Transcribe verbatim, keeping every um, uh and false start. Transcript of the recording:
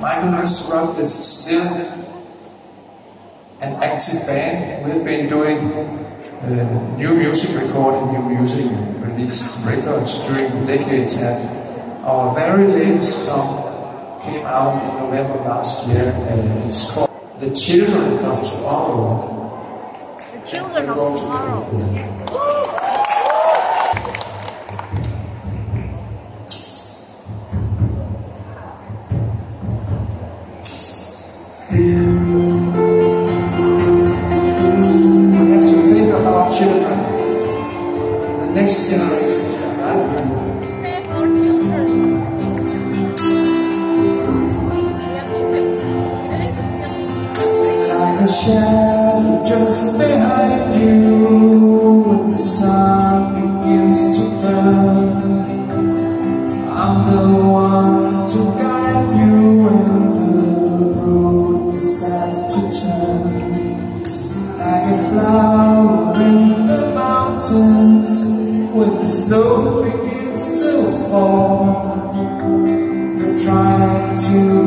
Mikkel Lentz is still an active band. We've been doing uh, new music recording, new music released records during the decades, and our very latest song came out in November last year. Uh, it's called The Children of Tomorrow. The Children of Tomorrow. We have to think of our children, the next generations, right? Save our children. Like a shadow just behind you, when the sun begins to burn, I'm the one to guide you when the road decides to turn. Like a flower in the mountains, when the snow begins to fall, you're trying to